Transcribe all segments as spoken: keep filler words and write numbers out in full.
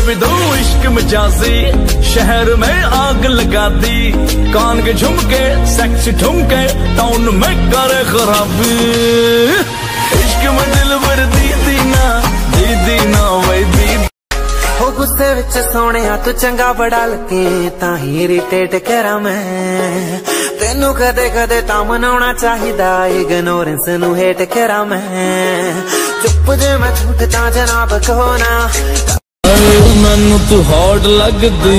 Baby दो इश्क मजाजी, शहर में आग लगा दी। कान के झुमके सेक्सी ठुमके, टाउन में करे खराबी। इश्क में दिल भर दी दी ना, दी दी ना वही दी। हो गुस्से विच सोहणिया तू चंगा बड़ा लगे, ताही इरिटेट करा मैं तेनू। कदे कदे तां मनाउणा चाहिदा, इग्नोरेंस नू हेट करा मैं। चुप जे मैं झूठ तां जनाब कहो ना। मैनू तू हॉट लगदी,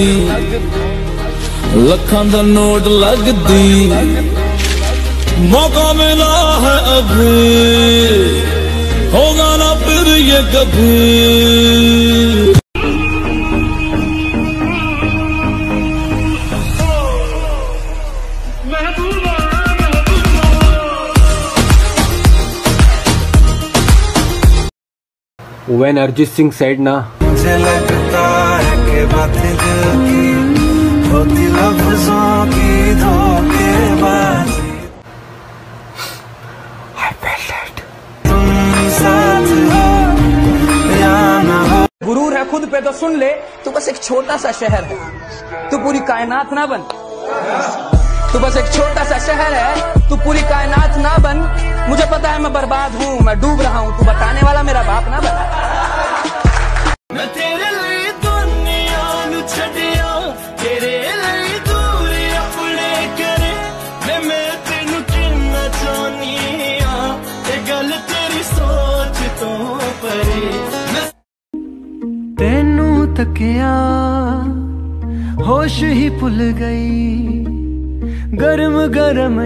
लखां दा नोट लगदी। मौका मिला है अभी, होगा ना फिर ये कभी। When Arjit Singh said ना, मुझे लगता है कि बातें दिल की होती लफ्जों की धोखेबाजी। I felt it. तुम साथ हो या ना हो। गुरूर है खुद पे तो सुन ले, तू बस एक छोटा सा शहर है, तू पूरी कायनात ना बन। तू बस एक छोटा सा शहर है, तू पूरी कायनात ना बन। मुझे पता है मैं बर्बाद हूँ, मैं डूब रहा हूँ, तू बताने वाला मेरा बाप ना बन। मैं तेरे लिए दुनिया नू छड्डिया, तेरे लिए दूर अपने करे। मैं मैं तेनू किन्ना चाहनी आ, ते गल तेरी सोच तो परे। तेनू तकिया होश ही भुल गई, गरम गरम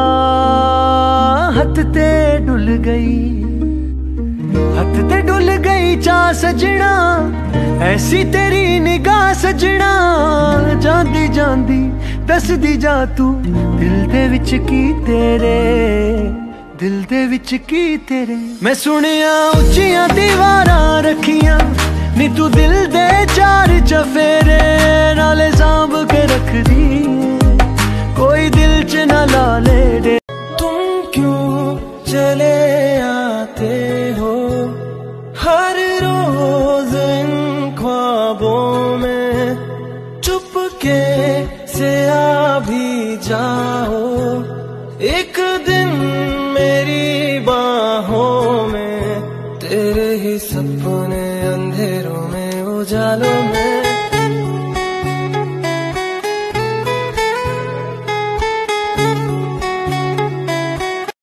चाहत ते डुल गई। हथ ते डुल गई चाह सजना, ऐसी तेरी निगाह सजना। जांदी जांदी दसदी जा तू, दिल दे विच की तेरे, दिल दे विच की तेरे। मैं सुनिया उच्चियां दीवारां रखियां, नी तू दिल दे चार चफेरे। नाले सांभ के रख दी, कोई दिल च न ला ले दे। तुम क्यों चले आते हो हर रोज इन ख्वाबों में, चुपके से आ भी जाओ एक दिन मेरी बाहों में। तेरे ही सब